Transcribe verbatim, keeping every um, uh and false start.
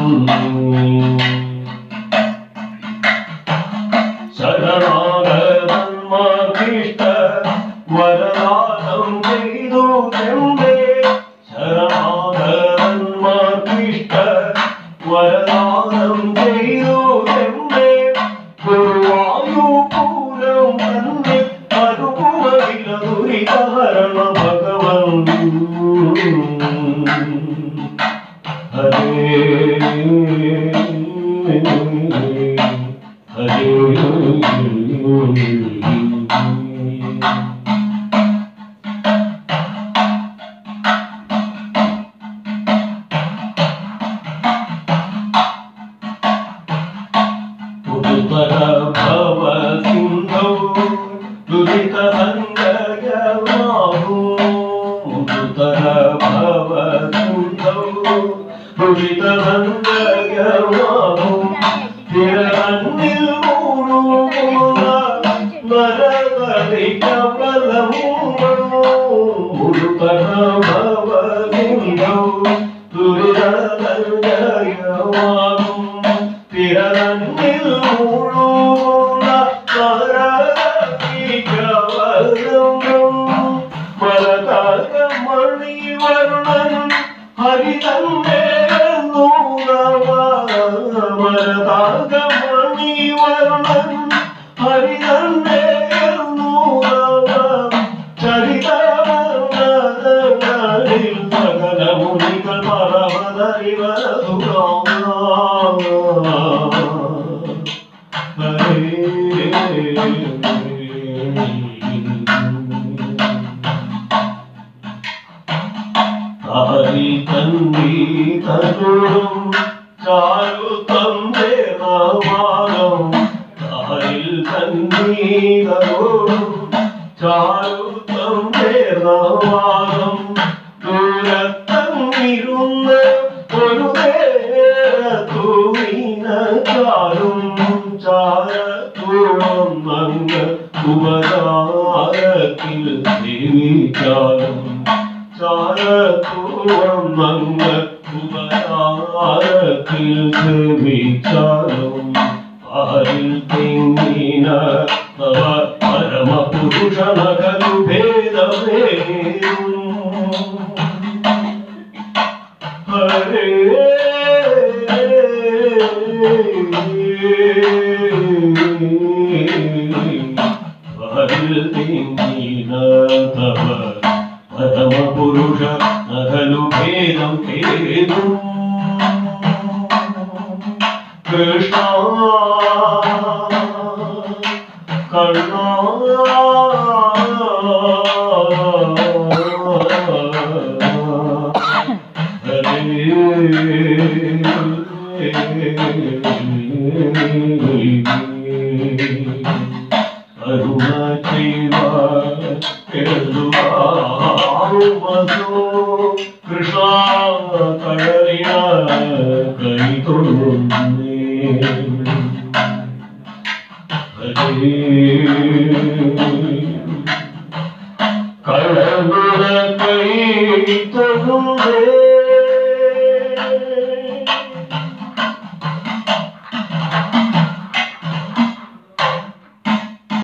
ശരണാഗതന്മാർക്കിഷ്ട വരദാനം ചെയ്തു ചെമ്പേ ശരണാഗതന്മാർക്കിഷ്ട വരദാനം ചെയ്തു ചെമ്പേ ഗുരുവായൂപൂരം തന്നെ അനുഭവമില്ല ദുരിതഹരണ ഭഗവൻ ഹരേ ഹരേ ഭവ സിന്ധോ ദുരിത സഞ്ജയമാഹു മുതുതര ഭവ സിന്ധോ ദുരിത സഞ്ജയമാഹു തിരന്നിൽ മൂടുന്ന നരകരിക ബലമൂടോ മുതുതര ഭവ സിന്ധോ ദുരിത സഞ്ജയമാഹു തിരന്നിൽ ഹരിതന്റെ മരതാകമണി വർണ്ണൻ ഹരിതന്റെ ചരിതങ്ങളിൽ സകല മുനികൾ പരമതരിവരതുകാ ഹരി തന്നി തരുളും ചാരുതം ദേവാലം ഹരിൽ തന്നി തരുളും ചാരുതം ദേവാലം ദൂരത്തങ്ങിരുന്ന ഒരു നേരത്തൂവിന ചാരും ചാരത്തൂളം അങ്ങ് ഉപചാരത്തിൽ സേവിച്ചാലും ചാരത്തൂളം അങ്ങ് ഉപചാരത്തിൽ സേവിച്ചാലും പാരിൽ തെങ്ങിന തവ പരമപുരുഷനകലു ഭേദമേറും ഹരേ പാരിൽ തെങ്ങിന തവ പരമപുരുഷ നഖലു ഭേദം ഭേദം കൃഷ്ണ കർണ കരുണ ചെയ്വ കൃഷ്ണ കടലിന കൈ തൊഴുന്നേ